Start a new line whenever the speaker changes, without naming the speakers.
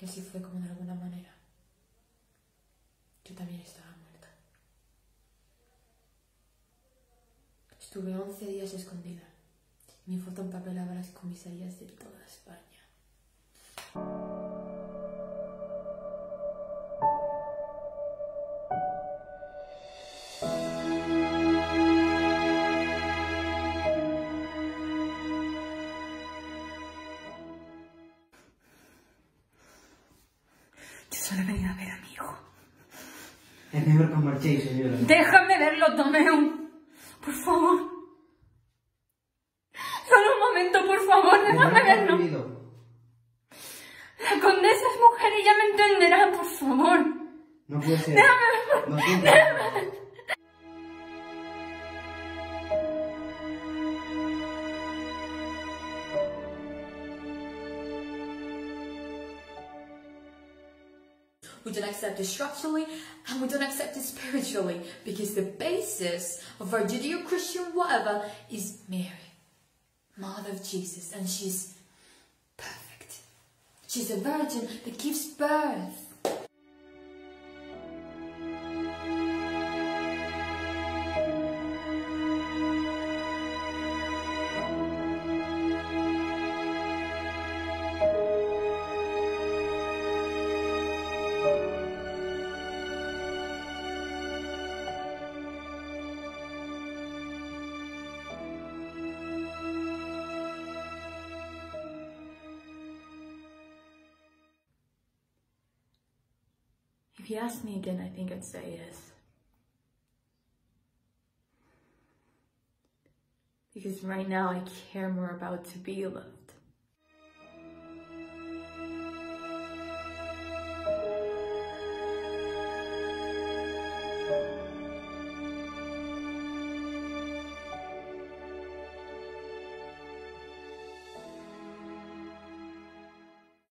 Y así fue como de alguna manera yo también estaba muerta. Estuve 11 días escondida. Mi foto empapelaba las comisarías de toda España. Yo solo he venido a ver a mi hijo.
Es mejor que os marchéis, señora.
Déjame verlo, Tomeu. Por favor. Solo un momento, por favor, déjame verlo. La condesa es mujer y ella me entenderá, por favor.
No puede ser.
Déjame verlo.
No puede ser.
We don't accept it structurally, and we don't accept it spiritually, because the basis of our Judeo-Christian whatever is Mary, Mother of Jesus, and she's perfect. She's a virgin that gives birth. If you ask me again, I think I'd say yes. Because right now I care more about to be loved